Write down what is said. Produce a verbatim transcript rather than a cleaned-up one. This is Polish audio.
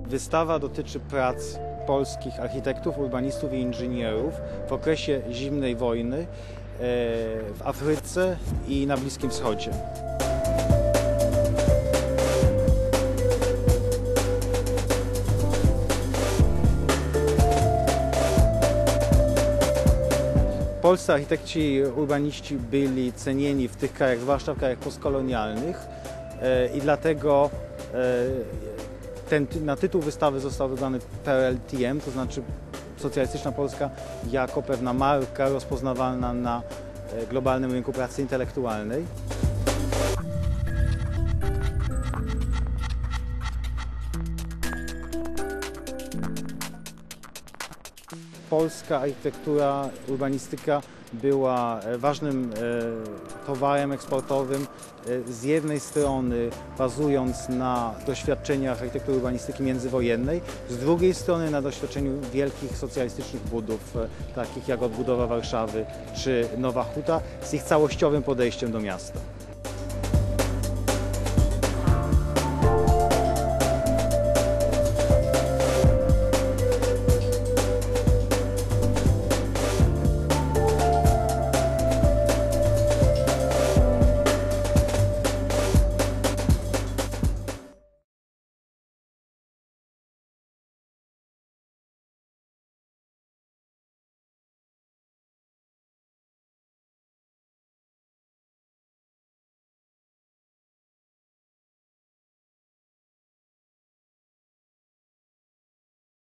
Wystawa dotyczy prac polskich architektów, urbanistów i inżynierów w okresie zimnej wojny w Afryce i na Bliskim Wschodzie. Polscy architekci i urbaniści byli cenieni w tych krajach, zwłaszcza w krajach postkolonialnych, i dlatego ten, na tytuł wystawy został wybrany P R L T M, to znaczy socjalistyczna Polska jako pewna marka rozpoznawalna na globalnym rynku pracy intelektualnej. Polska architektura, urbanistyka była ważnym towarem eksportowym, z jednej strony bazując na doświadczeniach architektury urbanistyki międzywojennej, z drugiej strony na doświadczeniu wielkich socjalistycznych budów, takich jak odbudowa Warszawy czy Nowa Huta, z ich całościowym podejściem do miasta.